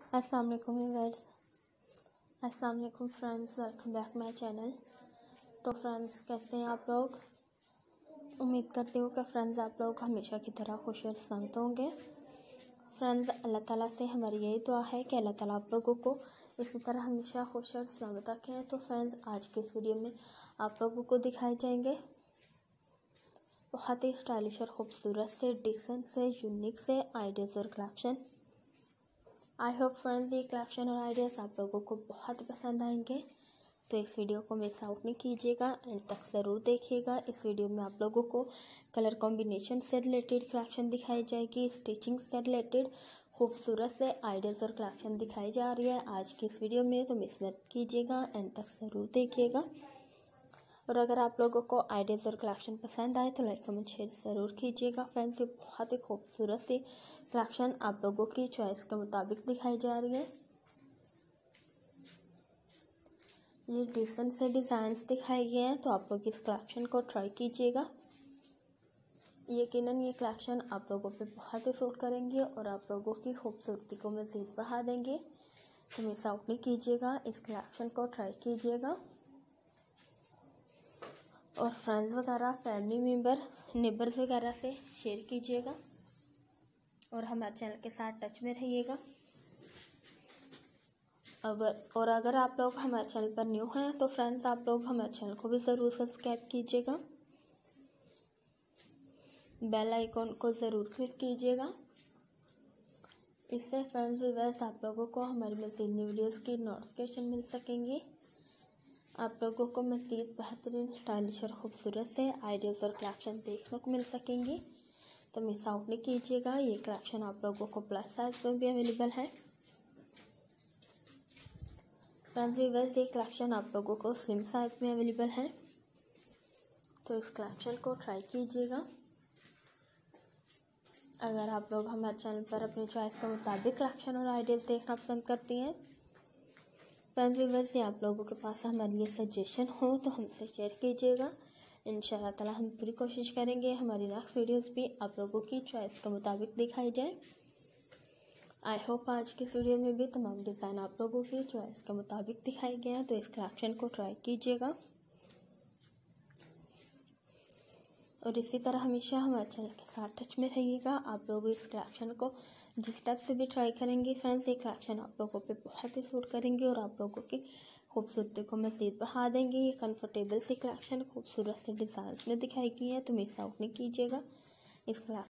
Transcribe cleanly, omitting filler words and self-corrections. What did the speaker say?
अस्सलाम वालेकुम व्यूअर्स, अस्सलाम वालेकुम friends, welcome back my channel. तो फ्रेंड्स, कैसे हैं आप लोग? उम्मीद करती हूँ कि फ्रेंड्स आप लोग हमेशा की तरह खुश और सलामत होंगे। फ्रेंड्स, अल्लाह ताला से हमारी यही दुआ है कि अल्लाह ताला आप लोगों को इसी तरह हमेशा खुश और सलामत रखें। तो फ्रेंड्स, आज के इस वीडियो में आप लोगों को दिखाए जाएंगे बहुत ही स्टाइलिश और ख़ूबसूरत से, डिसेंट से, यूनिक से आइडियाज़ और कलेक्शन। आई होप फ्रेंड्स ये कलेक्शन और आइडियाज़ आप लोगों को बहुत पसंद आएंगे। तो इस वीडियो को मिस आउट नहीं कीजिएगा, एंड तक ज़रूर देखिएगा। इस वीडियो में आप लोगों को कलर कॉम्बिनेशन से रिलेटेड कलेक्शन दिखाई जाएगी, स्टिचिंग से रिलेटेड खूबसूरत से आइडियाज़ और कलेक्शन दिखाई जा रही है आज की इस वीडियो में। तो मिस मत कीजिएगा, एंड तक ज़रूर देखिएगा। और अगर आप लोगों को आइडियाज़ और कलेक्शन पसंद आए तो लाइक कमेंट शेयर ज़रूर कीजिएगा। फ्रेंड्स, ये बहुत ही खूबसूरत सी कलेक्शन आप लोगों की चॉइस के मुताबिक दिखाई जा रही है। ये डिसेंट से डिज़ाइंस दिखाए गए हैं, तो आप लोग इस कलेक्शन को ट्राई कीजिएगा। यकीनन ये कलेक्शन आप लोगों पे बहुत ही सूट करेंगे और आप लोगों की खूबसूरती को मज़ीद बढ़ा देंगे। तो मिस आउट नहीं कीजिएगा, इस कलेक्शन को ट्राई कीजिएगा। और फ्रेंड्स वगैरह, फैमिली मेम्बर, नेबर्स वगैरह से शेयर कीजिएगा और हमारे चैनल के साथ टच में रहिएगा। अगर आप लोग हमारे चैनल पर न्यू हैं तो फ्रेंड्स आप लोग हमारे चैनल को भी ज़रूर सब्सक्राइब कीजिएगा, बेल आइकॉन को ज़रूर क्लिक कीजिएगा। इससे फ्रेंड्स व्यूअर्स आप लोगों को हमारी मज़ीद न्यू वीडियोज़ की नोटिफिकेशन मिल सकेंगी। आप लोगों को मज़ीद बेहतरीन, स्टाइलिश और ख़ूबसूरत से आइडियाज़ और कलेक्शन देखने को मिल सकेंगी। तो मिस आउट नहीं कीजिएगा। ये कलेक्शन आप लोगों को प्लस साइज़ में भी अवेलेबल है। फ्रेंड्स व्यूअर्स, ये कलेक्शन आप लोगों को स्लिम साइज़ में अवेलेबल है। तो इस कलेक्शन को ट्राई कीजिएगा। अगर आप लोग हमारे चैनल पर अपनी चॉइस के मुताबिक कलेक्शन और आइडियाज़ देखना पसंद करती हैं, फ्रेंड्स व्यूअर्स, ये आप लोगों के पास हमारे लिए सजेशन हो तो हमसे शेयर कीजिएगा। इंशाल्लाह ताला हम पूरी कोशिश करेंगे हमारी नेक्स्ट वीडियोज़ भी आप लोगों की चॉइस के मुताबिक दिखाई जाए। आई होप आज की इस वीडियो में भी तमाम डिज़ाइन आप लोगों की चॉइस के मुताबिक दिखाए गए हैं। तो इस कलेक्शन को ट्राई कीजिएगा और इसी तरह हमेशा हमारे चैनल के साथ टच में रहिएगा। आप लोग इस कलेक्शन को जिस टाइप से भी ट्राई करेंगे फ्रेंड्स, ये कलेक्शन आप लोगों पे बहुत ही सूट करेंगे और आप लोगों की खूबसूरती को मज़ीद बढ़ा देंगे। ये कंफर्टेबल सी कलेक्शन खूबसूरत से डिज़ाइन में दिखाई गई है, तो मिस आउट नहीं कीजिएगा। इस